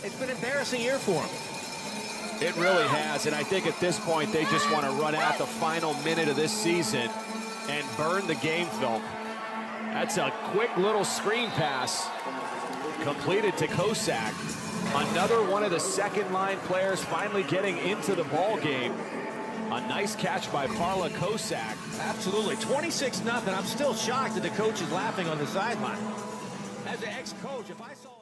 It's been an embarrassing year for him. It really has, and I think at this point they just want to run out the final minute of this season and burn the game film. That's a quick little screen pass completed to Kosak. Another one of the second-line players finally getting into the ball game. A nice catch by Carla Kosak. Absolutely, 26-0. I'm still shocked that the coach is laughing on the sideline. As an ex-coach, if I saw